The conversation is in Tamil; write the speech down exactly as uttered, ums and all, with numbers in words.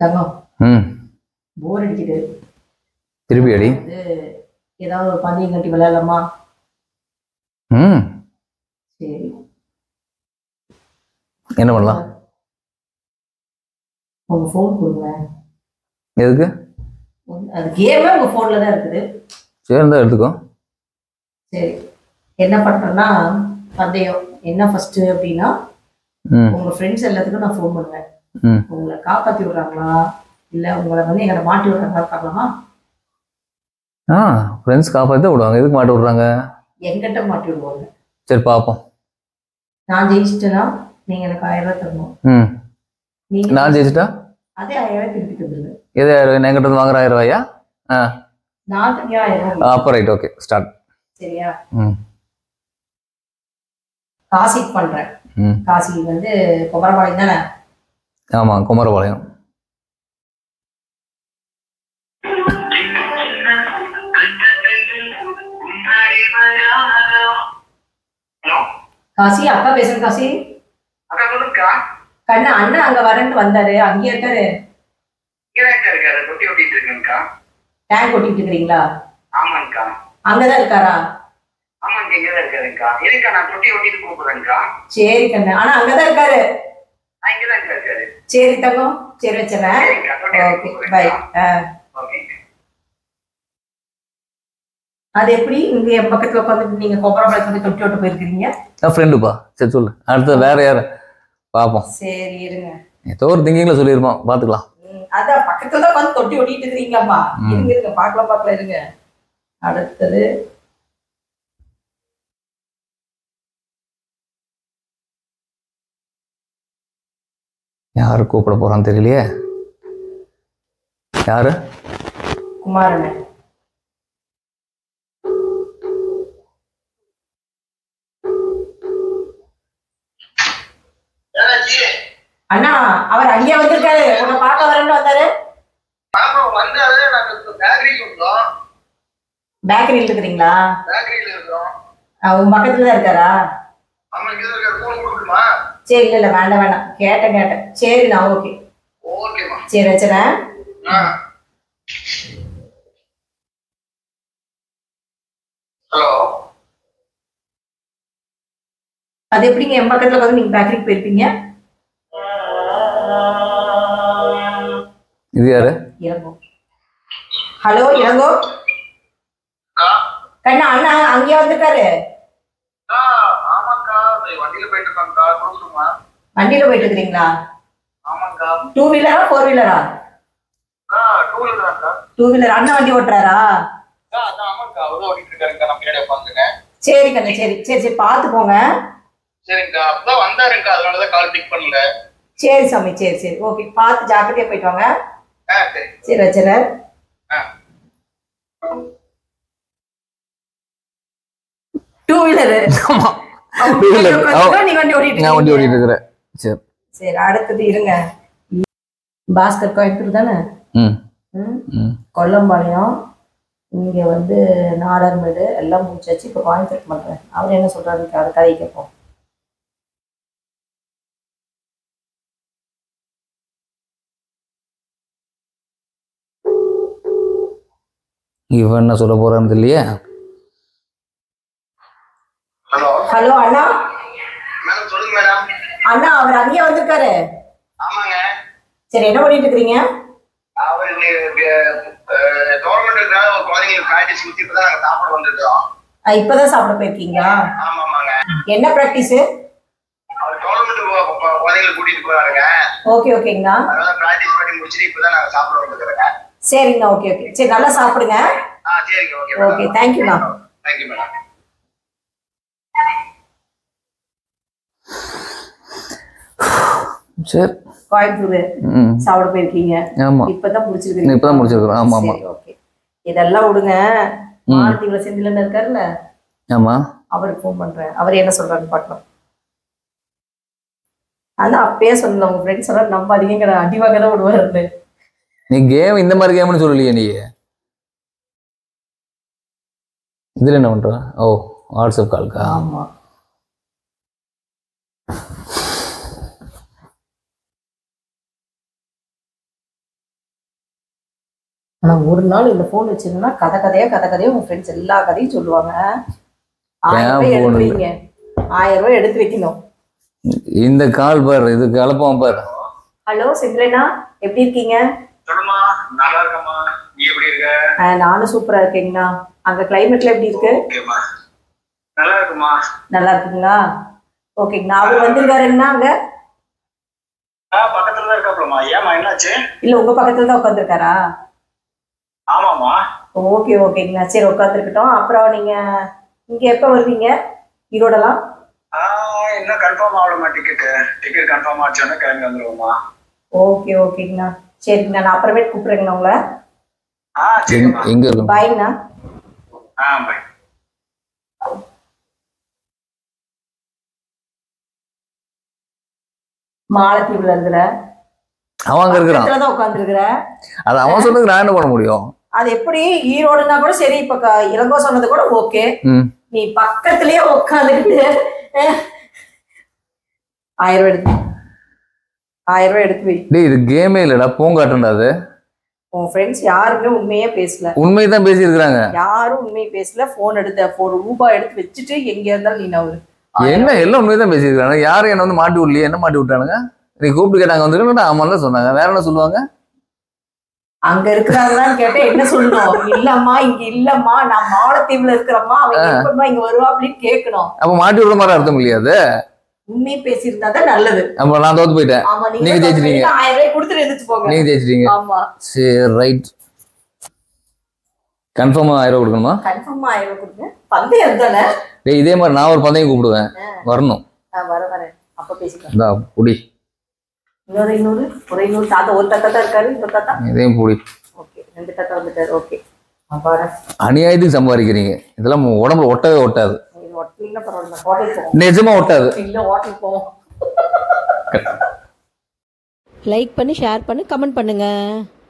தங்கம் ம் போர் அடிக்குது. திருப்பி அடி. வந்து ஏதாவது ஒரு பந்தயம் கட்டி விளையாடலாமா? ம் சரி, என்ன பண்ணலாம்? உங்க ஃபோன் கொடுங்களேன். எதுக்கு? அது கேமே உங்க ஃபோன்ல தான் இருக்குது. சரி இருந்தால் எடுத்துக்கோ. சரி, என்ன பண்றேன்னா பந்தயம் என்ன ஃபர்ஸ்ட் அப்படின்னா ம் உங்க ஃப்ரெண்ட்ஸ் எல்லாத்துக்கும் நான் ஃபோன் பண்ணுவேன். ம் உங்களை காப்பாற்றி விடுறாங்களா இல்லை உங்களை வந்து எங்களை மாட்டி விடுறாங்களா பார்க்கலாமா? ஆ ஃப்ரெண்ட்ஸ் காப்பாற்றி தான் விடுவாங்க. எதுக்கு மாட்ட விடுறாங்க? எங்கிட்ட மாட்டி விடுவாங்க. சரி பார்ப்போம். நான் ஜெயிச்சிட்டேன்னா நீங்க எனக்கு ஆயிரம் ரூபாய் தரணும். ம் நீங்க நான் ஜெயிச்சிட்டா அதே ஆயிரம் ரூபாய் திருப்பி தந்துருங்க. எது ஆயிரம் என்கிட்ட இருந்து வாங்குற ஆயிரம் ரூபாயா? ஆ நான் தனியா ஆயிரம் ரூபாய். அப்போ ரைட், ஓகே ஸ்டார்ட். சரியா? ம் காசிக்கு பண்றேன். ம் காசி வந்து குமரபாளையம் தானே? ஆமாம் குமரபாளையம். காசி அக்கா பேசுறேன். காசி அக்கா சொல்லுங்கக்கா. கண்ணா அண்ணன் அங்க வரேன்ட்டு வந்தாரு. அங்கேயே இருக்காரு. இங்கதான் இருக்காரு. தொட்டி ஓட்டிட்டு இருக்கேன்க்கா. டேங்க் ஓட்டிட்டு இருக்கிறீங்களா? ஆமாங்கக்கா. அங்கதான் இருக்காரா? ஆமாங்க, இங்கதான் இருக்காருங்கக்கா. இருக்கா, நான் தொட்டி ஓட்டிட்டு கூப்பிடுறேன்க்கா. சரி கண்ணு, ஆனா அங்கதான் இருக்காரு. நான் இங்கதான் இருக்காரு. சரி தங்கம், சரி வச்சுறேன். Okay bye. ஓகேங்க. அது எப்படி இங்க என் பக்கத்துல உட்காந்துட்டு நீங்க குமரபாளையத்துல போய் தொட்டி ஓட்டு போயிருக்கீங்க? நான் ஃப்ரெண்டுப்பா. சரி சொல்லு, அடுத்து வேற யாரு பார்ப்போம். சரி இருங்க, ஏதோ ஒரு திங்கிங்ல சொல்லியிருப்போம், பார்த்துக்கலாம். அதான் பக்கத்துல தான் வந்து தொட்டி ஓட்டிட்டு இருக்கிறீங்களாப்பா? இருங்க இருங்க பாக்கலாம் பாக்கலாம் இருங்க. அடுத்தது யாரு கூப்பிட போறான்னு தெரியலையே. யாரு? குமாரன். அண்ணா அவர் அங்கேயே வந்திருக்காரு. உன்னை பார்க்க வரேன்னு வந்தாரு. பேக்கரியில் இருக்கிறீங்களா? உங்க பக்கத்துல தான் இருக்காரா? சரி இல்ல இல்ல வேண்டாம் வேண்டாம், கேட்டேன் கேட்டேன். சரிண்ணா ஓகே. சரி வச்சுறேன். அது எப்படிங்க என் பக்கத்துல வந்து நீங்க பேக்கரிக்கு போயிருப்பீங்க? இது யாரு? இளங்கோ. ஹலோ இளங்கோ. கண்ணா அண்ணா அங்கேயே வந்திருக்காரு. வண்டியில போயிட்டு இருக்கிறீங்களா? டூ வீலரா ஃபோர் வீலரா? Two wheeler. அண்ணா வண்டி ஓட்டுறாரா? சரி கண்ணு, சரி சரி சரி பாத்துக்கோங்க. சரி சாமி, சரி சரி ஓகே, பார்த்து ஜாக்கிரதையா போயிட்டு வாங்க. சரி வச்சுறேன். Two wheeler. நீ வண்டி ஓட்டிட்டு நான் வண்டி ஓட்டிட்டு இருக்கிறேன். சரி சரி அடுத்தது இருங்க. பாஸ்கர் கோயம்புத்தூர் தானே? ம் ம் கொல்லம்பாளையம் இங்க வந்து நாடார்மேடு எல்லாம் முடிச்சாச்சு. இப்போ கோயம்புத்தூர் பண்றேன். அவர் என்ன சொல்றாரு அதை கதை கேட்போம். இவன் என்ன சொல்ல போறான்னு தெரியலையே. ஹலோ ஹலோ அண்ணா. மேடம் சொல்லுங்க மேடம். அண்ணா அவர் அங்கேயே வந்திருக்காரு. ஆமாங்க. சரி என்ன பண்ணிட்டு இருக்கிறீங்க? அவர் கவர்மெண்ட் குழந்தைங்களுக்கு பிராக்டிஸ் கொடுத்து இப்பதான் நாங்க சாப்பிட வந்துருக்கோம். இப்பதான் சாப்பிட போயிருக்கீங்களா? ஆமாமாங்க. என்ன பிராக்டிஸ்? அவர் கவர்மெண்ட் குழந்தைங்களை கூட்டிட்டு போறாருங்க. ஓகே ஓகேங்கண்ணா. அதனால பிராக்டிஸ் பண்ணி முடிச்சுட்டு இப்பதான் நாங்க சாப்பிட வந்துருக்கோங்க. சரிங்கண்ணா ஓகே ஓகே. சரி நல்லா சாப்பிடுங்க. ஆ சரிங்க. ஓகே ஓகே தேங்க்யூண்ணா. Thank you madam. சரி கோயம்புத்தூர் சாப்பிட போயிருக்கீங்க. ஆமா இப்பதான் முடிச்சிருக்கீங்க. இப்பதான் முடிச்சிருக்கோம். ஆமா ஆமா ஓகே இதெல்லாம் விடுங்க. மாலத்தீவுல செந்திலன் இருக்காருல்ல, ஆமா அவருக்கு ஃபோன் பண்றேன். அவர் என்ன சொல்றாருன்னு பார்க்கலாம். ஆனா அப்பயே சொன்ன உங்க ஃப்ரெண்ட்ஸ் எல்லாம் நம்பாதீங்க, கடை அடிவாக தான் விடுவாரு. நீ கேம் இந்த மாதிரி கேம்னு சொல்லலையே நீ. இதுல என்ன பண்ற? ஓ வாட்ஸ்அப் கால்க்கா? ஆமா. ஆனா ஒரு நாள் இந்த போன் வச்சிருந்தா கதை கதையா கதை கதையா உங்க ஃப்ரெண்ட்ஸ் எல்லா கதையும் சொல்லுவாங்க. ஆயிரம் ரூபாய் எடுத்து வைங்க, ஆயிரம் ரூபாய் எடுத்து வைக்கணும். இந்த கால் பாரு, இது கலப்பம் பாரு. ஹலோ சித்ரேனா, எப்படி இருக்கீங்க? சொல்லுமா. நல்லா இருக்கம்மா, நீ எப்படி இருக்க? நானும் சூப்பரா இருக்கேங்கண்ணா. அங்க கிளைமேட்ல எப்படி இருக்கு? ஓகேம்மா, நல்லா இருக்குமா. நல்லா இருக்குங்களா? ஓகேங்கண்ணா. அவர் வந்திருக்காருங்கண்ணா அங்க? பக்கத்துல தான் இருக்காப்லமா. ஏமா என்னாச்சு? இல்ல உங்க பக்கத்துல தான் உட்காந்துருக்காரா? ஆமாமா. ஓகே ஓகேங்கண்ணா, சரி உட்காந்துருக்கட்டும். அப்புறம் நீங்க இங்க எப்ப வருவீங்க ஈரோடலாம்? இன்னும் கன்ஃபார்ம் ஆகலமா. டிக்கெட் டிக்கெட் கன்ஃபார்ம் ஆச்சோன்னா கிளம்பி வந்துருவோமா. ஓகே ஓகேங்கண்ணா, சரிங்கண்ணா. நான் அப்புறமேட்டு கூப்பிடுறேங்கண்ணா உங்களை. ஆ சரிம்மா. எங்க இருக்கு? பாய்ங்கண்ணா. ஆ பாய். மாலத்தீவுல இருக்கிற அவன் அங்க இருக்கிறான், தான் உட்காந்துருக்குற. அது அவன் சொன்னதுக்கு நான் என்ன பண்ண முடியும்? அது எப்படி ஈரோடுனா கூட சரி. இப்ப க- இளங்கோ சொன்னது கூட ஓகே. ம் நீ பக்கத்துலயே உட்காந்துக்கிட்டு ஆயிரம் ரூபாய் எடுத்து ஆயிரம் ரூபாய் எடுத்து வை. டேய், இது கேமே இல்லடா, பூங்காட்டுண்டா. அது உன் ஃப்ரெண்ட்ஸ் யாருமே உண்மையே பேசல, உண்மைதான் பேசி இருக்கிறாங்க. யாரும் உண்மையை பேசல. போன் எடுத்த ஒரு ரூபாய் எடுத்து வச்சுட்டு எங்க இருந்தாலும் நீ நவரு. என்ன எல்லாம் உண்மைதான் பேசியிருக்காங்க. யாரும் என்ன வந்து மாட்டி விடலையே, என்ன மாட்டி விட்டானுங்க? நீ கூப்பிட்டு கேட்டாங்க வந்துருக்கா? ஆமாம் தான் சொன்னாங்க. வேற என்ன சொல்லுவாங்க? அங்க இருக்கிறாங்களான்னு கேட்டா என்ன சொல்லணும்? இல்லம்மா இங்க இல்லம்மா, நான் மாலத்தீவுல இருக்கிறம்மா, அவங்க எப்பமா இங்க வருவா அப்படின்னு கேட்கணும். அப்ப மாட்டி விடுற மாதிரி அர்த்தம் இல்லையாது. உண்மையை பேசியிருந்தா தான் நல்லது. அப்ப நான் தோத்து போயிட்டேன். ஆமா, நீங்க நீங்க ஜெயிச்சிட்டீங்க. ஆயிரம் ரூபாய் கொடுத்துட்டு எழுந்துச்சு போங்க. நீங்க ஜெயிச்சிட்டீங்க. ஆமா சரி, ரைட். கன்ஃபார்மா ஆயிரம் ரூபாய் கொடுக்கணுமா? கன்ஃபார்மா ஆயிரம் ரூபாய் கொடுங்க. பந்தயம் தானே. டேய், இதே மாதிரி நான் ஒரு பந்தயம் கூப்பிடுவேன், வரணும். வர வரேன், அப்ப பேசிக்கலாம். இந்தா புடி. இன்னொரு இன்னொரு ஒரு இன்னொரு தாத்தா, ஒரு தாத்தா தான் இருக்காரு. இன்னொரு தாத்தா இதையும் புடி. ஓகே, ரெண்டு தாத்தா வந்துட்டாரு. ஓகே, அப்பாடா. அநியாயத்துக்கு சம்பாதிக்கிறீங்க. இதெல்லாம் உங்க உடம்புல ஒட்டவே ஒட்டாது. இது ஒட்டினா பரவாயில்ல, ஹோட்டல் போவோம். நிஜமா ஒட்டாது. இல்ல ஹோட்டல் போவோம். லைக் பண்ணி ஷேர் பண்ணி கமெண்ட் பண்ணுங்க.